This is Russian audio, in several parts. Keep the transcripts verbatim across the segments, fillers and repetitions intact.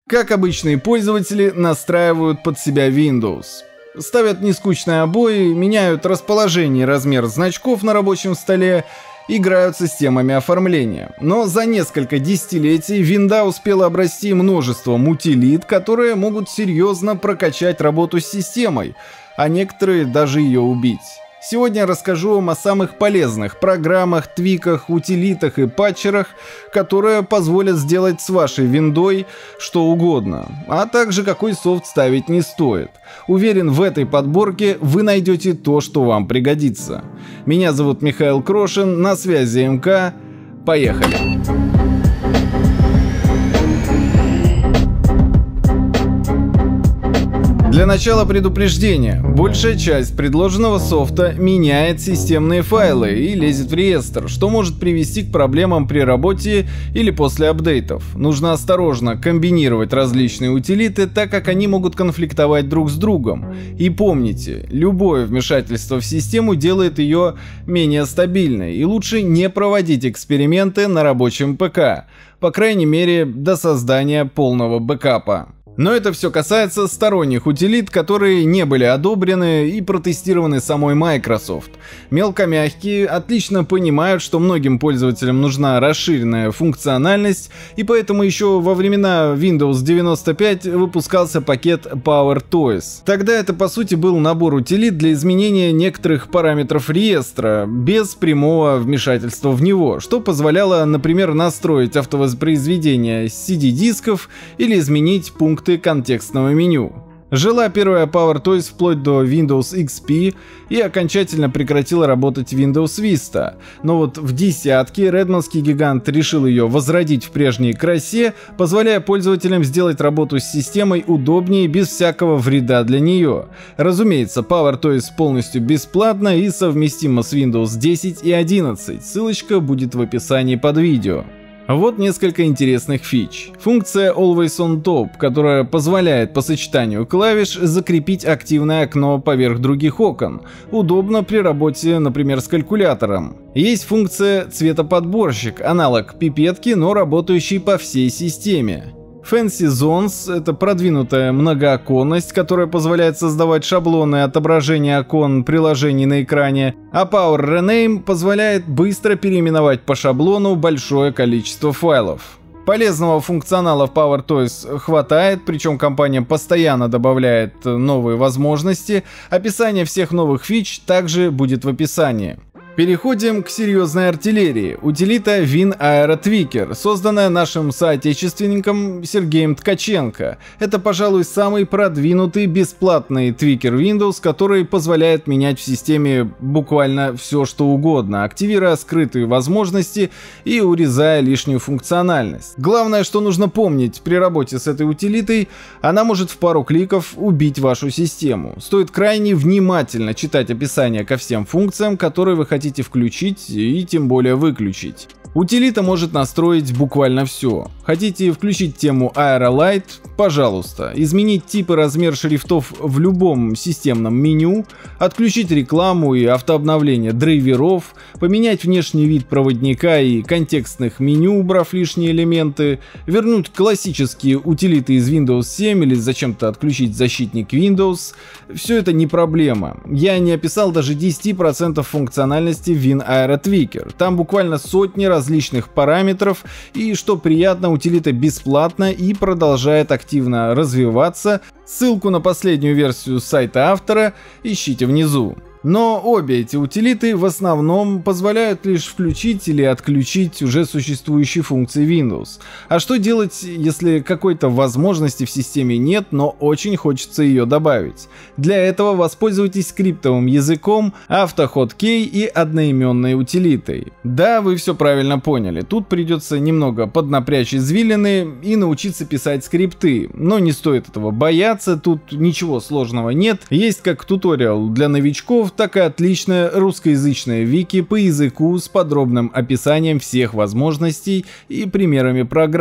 Как обычные пользователи настраивают под себя Windows. Ставят нескучные обои, меняют расположение и размер значков на рабочем столе, играют с системами оформления. Но за несколько десятилетий винда успела обрасти множеством утилит, которые могут серьезно прокачать работу с системой, а некоторые даже ее убить. Сегодня я расскажу вам о самых полезных программах, твиках, утилитах и патчерах, которые позволят сделать с вашей виндой что угодно, а также какой софт ставить не стоит. Уверен, в этой подборке вы найдете то, что вам пригодится. Меня зовут Михаил Крошин, на связи МК. Поехали! Для начала предупреждение. Большая часть предложенного софта меняет системные файлы и лезет в реестр, что может привести к проблемам при работе или после апдейтов. Нужно осторожно комбинировать различные утилиты, так как они могут конфликтовать друг с другом. И помните, любое вмешательство в систему делает ее менее стабильной, и лучше не проводить эксперименты на рабочем ПК, по крайней мере до создания полного бэкапа. Но это все касается сторонних утилит, которые не были одобрены и протестированы самой Microsoft. Мелкомягкие отлично понимают, что многим пользователям нужна расширенная функциональность, и поэтому еще во времена Windows девяносто пять выпускался пакет PowerToys. Тогда это по сути был набор утилит для изменения некоторых параметров реестра, без прямого вмешательства в него, что позволяло, например, настроить автовоспроизведение си ди-дисков или изменить пункты контекстного меню. Жила первая PowerToys вплоть до Windows икс пи и окончательно прекратила работать Windows Vista. Но вот в десятке редмондский гигант решил ее возродить в прежней красе, позволяя пользователям сделать работу с системой удобнее без всякого вреда для нее. Разумеется, PowerToys полностью бесплатна и совместима с Windows десять и одиннадцать. Ссылочка будет в описании под видео. Вот несколько интересных фич. Функция Always on Top, которая позволяет по сочетанию клавиш закрепить активное окно поверх других окон. Удобно при работе, например, с калькулятором. Есть функция цветоподборщик, аналог пипетки, но работающий по всей системе. Fancy Zones — это продвинутая многооконность, которая позволяет создавать шаблоны отображения окон приложений на экране, а Power Rename позволяет быстро переименовать по шаблону большое количество файлов. Полезного функционала в PowerToys хватает, причем компания постоянно добавляет новые возможности. Описание всех новых фич также будет в описании. Переходим к серьезной артиллерии. Утилита WinAeroTweaker, созданная нашим соотечественником Сергеем Ткаченко. Это, пожалуй, самый продвинутый бесплатный твикер Windows, который позволяет менять в системе буквально все, что угодно, активируя скрытые возможности и урезая лишнюю функциональность. Главное, что нужно помнить при работе с этой утилитой, она может в пару кликов убить вашу систему. Стоит крайне внимательно читать описание ко всем функциям, которые вы хотите включить и тем более выключить. Утилита может настроить буквально все. Хотите включить тему AeroLight? Пожалуйста. Изменить тип и размер шрифтов в любом системном меню, отключить рекламу и автообновление драйверов, поменять внешний вид проводника и контекстных меню, убрав лишние элементы, вернуть классические утилиты из Windows семь или зачем-то отключить защитник Windows. Все это не проблема. Я не описал даже десять процентов функциональности WinAeroTweaker. Там буквально сотни различных параметров, и что приятно, утилита бесплатна и продолжает активно развиваться. Ссылку на последнюю версию с сайта автора ищите внизу. Но обе эти утилиты в основном позволяют лишь включить или отключить уже существующие функции Windows. А что делать, если какой-то возможности в системе нет, но очень хочется ее добавить? Для этого воспользуйтесь скриптовым языком, AutoHotkey и одноименной утилитой. Да, вы все правильно поняли, тут придется немного поднапрячь извилины и научиться писать скрипты, но не стоит этого бояться, тут ничего сложного нет, есть как туториал для новичков, так и отличное русскоязычное вики по языку с подробным описанием всех возможностей и примерами программ.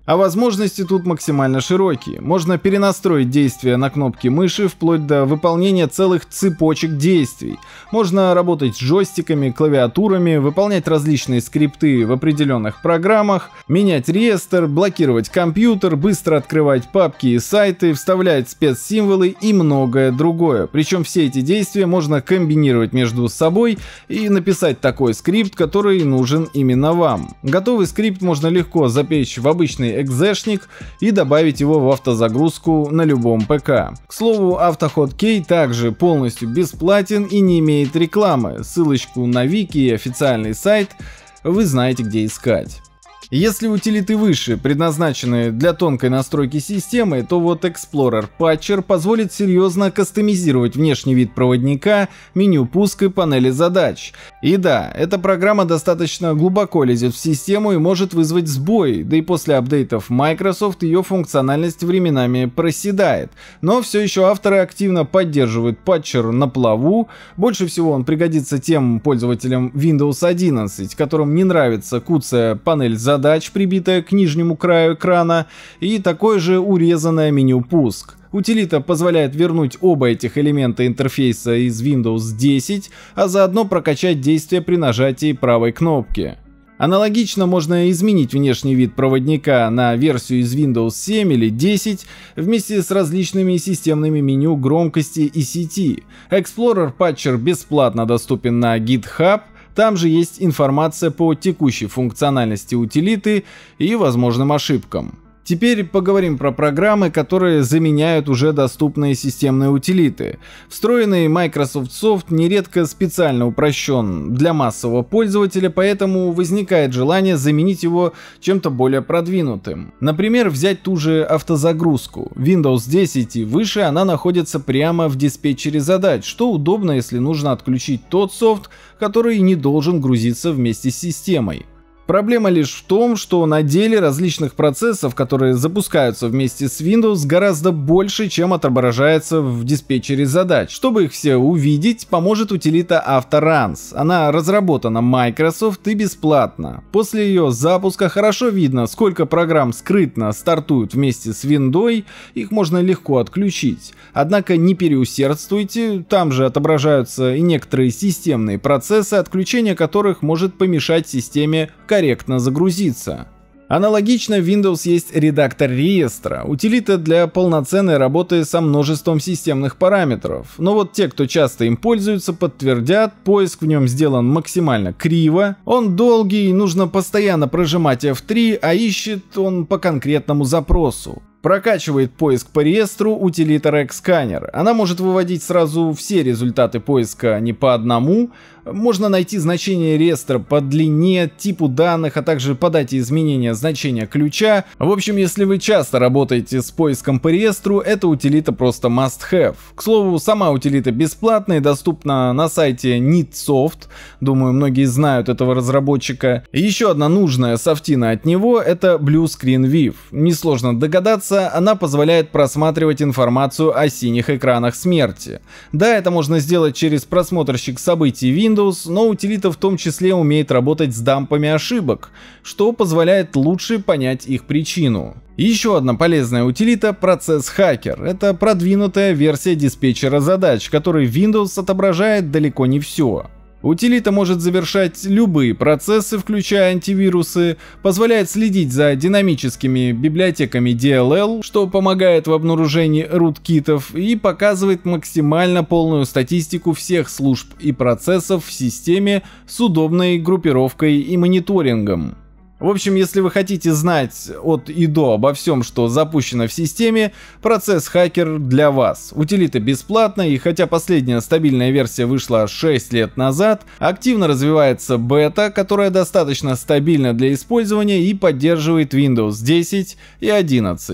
А возможности тут максимально широкие. Можно перенастроить действия на кнопки мыши вплоть до выполнения целых цепочек действий. Можно работать с джойстиками, клавиатурами, выполнять различные скрипты в определенных программах, менять реестр, блокировать компьютер, быстро открывать папки и сайты, вставлять спецсимволы и многое другое. Причем все эти действия можно комбинировать между собой и написать такой скрипт, который нужен именно вам. Готовый скрипт можно легко запечь в обычный экзешник и добавить его в автозагрузку на любом ПК. К слову, AutoHotkey также полностью бесплатен и не имеет рекламы. Ссылочку на вики и официальный сайт вы знаете, где искать. Если утилиты выше предназначены для тонкой настройки системы, то вот Explorer Patcher позволит серьезно кастомизировать внешний вид проводника, меню пуска и панели задач. И да, эта программа достаточно глубоко лезет в систему и может вызвать сбой, да и после апдейтов Microsoft ее функциональность временами проседает. Но все еще авторы активно поддерживают патчер на плаву. Больше всего он пригодится тем пользователям Windows одиннадцать, которым не нравится куцая панель задач, прибитая к нижнему краю экрана, и такое же урезанное меню пуск. Утилита позволяет вернуть оба этих элемента интерфейса из Windows десять, а заодно прокачать действие при нажатии правой кнопки. Аналогично можно изменить внешний вид проводника на версию из Windows семь или десять вместе с различными системными меню громкости и сети. Explorer Patcher бесплатно доступен на GitHub. Там же есть информация по текущей функциональности утилиты и возможным ошибкам. Теперь поговорим про программы, которые заменяют уже доступные системные утилиты. Встроенный Microsoft Soft нередко специально упрощен для массового пользователя, поэтому возникает желание заменить его чем-то более продвинутым. Например, взять ту же автозагрузку. Windows десять и выше она находится прямо в диспетчере задач, что удобно, если нужно отключить тот софт, который не должен грузиться вместе с системой. Проблема лишь в том, что на деле различных процессов, которые запускаются вместе с Windows, гораздо больше, чем отображается в диспетчере задач. Чтобы их все увидеть, поможет утилита AutoRuns. Она разработана Microsoft и бесплатна. После ее запуска хорошо видно, сколько программ скрытно стартуют вместе с Windows, их можно легко отключить. Однако не переусердствуйте, там же отображаются и некоторые системные процессы, отключение которых может помешать системе корректно загрузиться. Аналогично в Windows есть редактор реестра, утилита для полноценной работы со множеством системных параметров. Но вот те, кто часто им пользуются, подтвердят, поиск в нем сделан максимально криво, он долгий, нужно постоянно прожимать эф три, а ищет он по конкретному запросу. Прокачивает поиск по реестру утилита RegScanner. Она может выводить сразу все результаты поиска не по одному. Можно найти значение реестра по длине, типу данных, а также по дате изменения значения ключа. В общем, если вы часто работаете с поиском по реестру, эта утилита просто must have. К слову, сама утилита бесплатная и доступна на сайте Neatsoft. Думаю, многие знают этого разработчика. Еще одна нужная софтина от него — это Blue Screen View. Несложно догадаться, она позволяет просматривать информацию о синих экранах смерти. Да, это можно сделать через просмотрщик событий Windows, но утилита в том числе умеет работать с дампами ошибок, что позволяет лучше понять их причину. Еще одна полезная утилита — Process Hacker. Это продвинутая версия диспетчера задач, который Windows отображает далеко не все. Утилита может завершать любые процессы, включая антивирусы, позволяет следить за динамическими библиотеками ди эл эл, что помогает в обнаружении руткитов, и показывает максимально полную статистику всех служб и процессов в системе с удобной группировкой и мониторингом. В общем, если вы хотите знать от и до обо всем, что запущено в системе, Process Hacker для вас. Утилита бесплатна, и хотя последняя стабильная версия вышла шесть лет назад, активно развивается бета, которая достаточно стабильна для использования и поддерживает Windows десять и одиннадцать.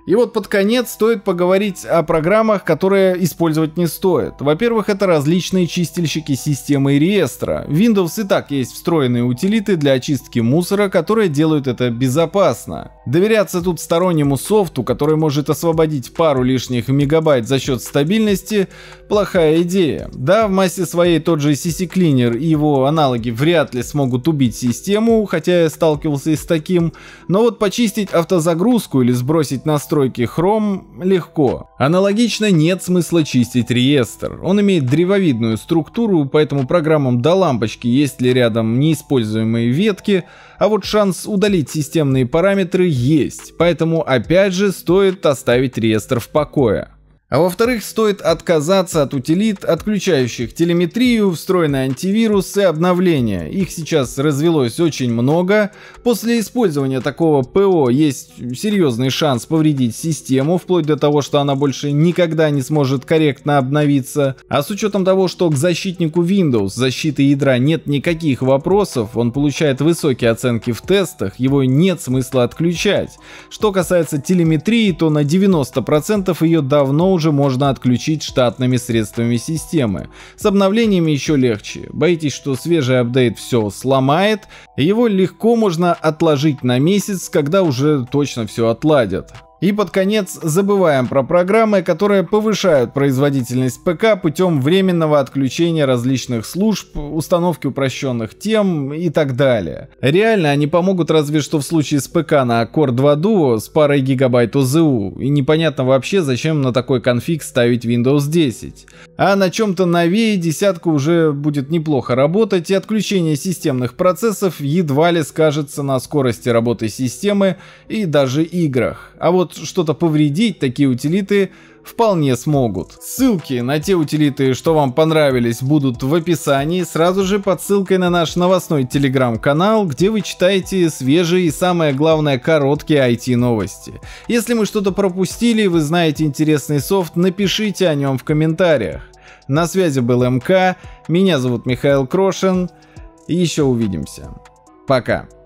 И вот под конец стоит поговорить о программах, которые использовать не стоит. Во-первых, это различные чистильщики системы и реестра. В Windows и так есть встроенные утилиты для очистки мусора, которые делают это безопасно. Доверяться тут стороннему софту, который может освободить пару лишних мегабайт за счет стабильности, плохая идея. Да, в массе своей тот же си си Cleaner и его аналоги вряд ли смогут убить систему, хотя я сталкивался и с таким, но вот почистить автозагрузку или сбросить настройки Chrome легко. Аналогично нет смысла чистить реестр. Он имеет древовидную структуру, поэтому программам до лампочки, есть ли рядом неиспользуемые ветки, а вот шанс удалить системные параметры есть, поэтому опять же стоит оставить реестр в покое. А во-вторых, стоит отказаться от утилит, отключающих телеметрию, встроенный антивирус и обновления. Их сейчас развелось очень много. После использования такого ПО есть серьезный шанс повредить систему, вплоть до того, что она больше никогда не сможет корректно обновиться. А с учетом того, что к защитнику Windows защиты ядра нет никаких вопросов, он получает высокие оценки в тестах, его нет смысла отключать. Что касается телеметрии, то на девяносто процентов ее давно уже можно отключить штатными средствами системы. С обновлениями еще легче. Боитесь, что свежий апдейт все сломает? Его легко можно отложить на месяц, когда уже точно все отладят. И под конец забываем про программы, которые повышают производительность ПК путем временного отключения различных служб, установки упрощенных тем и так далее. Реально они помогут разве что в случае с ПК на Core два Duo с парой гигабайт о зэ у, и непонятно вообще, зачем на такой конфиг ставить Windows десять. А на чем-то новее десятка уже будет неплохо работать, и отключение системных процессов едва ли скажется на скорости работы системы и даже играх. А вот что-то повредить такие утилиты вполне смогут. Ссылки на те утилиты, что вам понравились, будут в описании, сразу же под ссылкой на наш новостной телеграм-канал, где вы читаете свежие и, самое главное, короткие ай ти-новости. Если мы что-то пропустили, вы знаете интересный софт, напишите о нем в комментариях. На связи был эм ка, меня зовут Михаил Крошин, и еще увидимся. Пока.